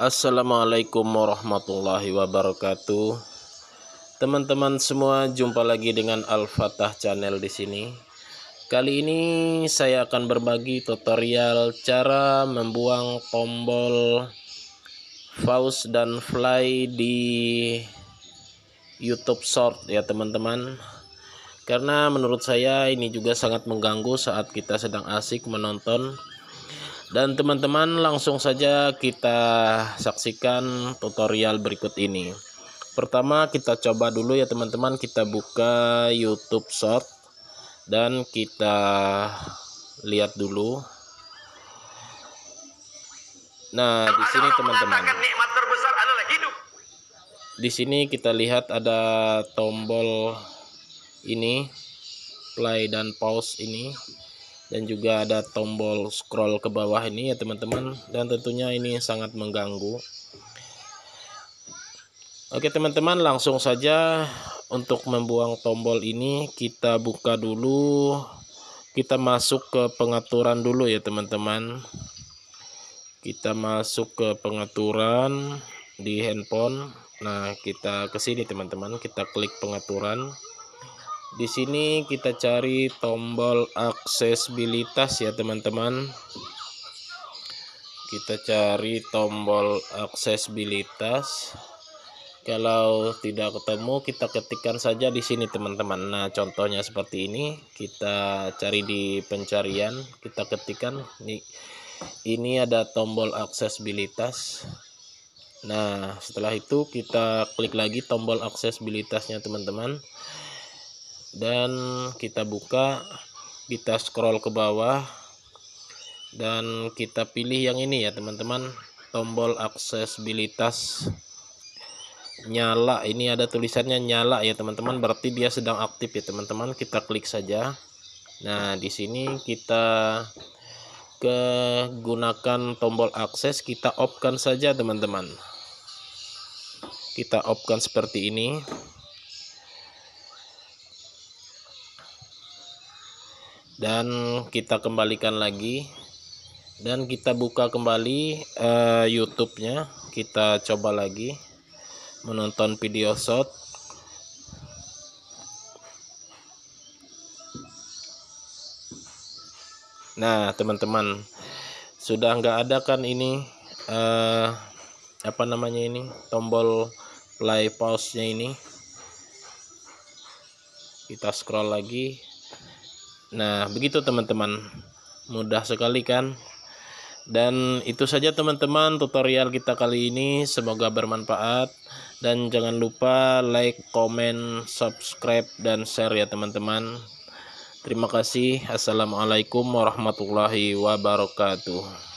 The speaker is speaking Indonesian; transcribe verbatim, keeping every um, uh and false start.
Assalamualaikum warahmatullahi wabarakatuh. Teman-teman semua, jumpa lagi dengan Al-Fatah Channel di sini. Kali ini saya akan berbagi tutorial cara membuang tombol pause dan fly di YouTube Short ya teman-teman. Karena menurut saya ini juga sangat mengganggu saat kita sedang asik menonton. Dan teman-teman, langsung saja kita saksikan tutorial berikut ini. Pertama kita coba dulu ya teman-teman, kita buka YouTube Short dan kita lihat dulu. Nah, di sini teman-teman, di sini kita lihat ada tombol ini, play dan pause ini, dan juga ada tombol scroll ke bawah ini ya teman-teman, dan tentunya ini sangat mengganggu. Oke teman-teman, langsung saja untuk membuang tombol ini kita buka dulu, kita masuk ke pengaturan dulu ya teman-teman. Kita masuk ke pengaturan di handphone. Nah, kita ke sini teman-teman, kita klik pengaturan. Di sini kita cari tombol aksesibilitas ya teman-teman. Kita cari tombol aksesibilitas. Kalau tidak ketemu, kita ketikkan saja di sini teman-teman. Nah, contohnya seperti ini. Kita cari di pencarian, kita ketikkan ini, ini ada tombol aksesibilitas. Nah, setelah itu kita klik lagi tombol aksesibilitasnya teman-teman. Dan kita buka, kita scroll ke bawah dan kita pilih yang ini ya teman-teman, tombol aksesibilitas nyala. Ini ada tulisannya nyala ya teman-teman, berarti dia sedang aktif ya teman-teman. Kita klik saja. Nah, di sini kita kegunakan tombol akses, kita off-kan saja teman-teman. Kita off-kan seperti ini. Dan kita kembalikan lagi dan kita buka kembali uh, YouTube-nya. Kita coba lagi menonton video short. Nah teman-teman, sudah nggak ada kan ini uh, apa namanya ini, tombol play pause-nya ini. Kita scroll lagi. Nah, begitu teman-teman, mudah sekali kan? Dan itu saja teman-teman tutorial kita kali ini, semoga bermanfaat. Dan jangan lupa like, comment, subscribe, dan share ya teman-teman. Terima kasih. Assalamualaikum warahmatullahi wabarakatuh.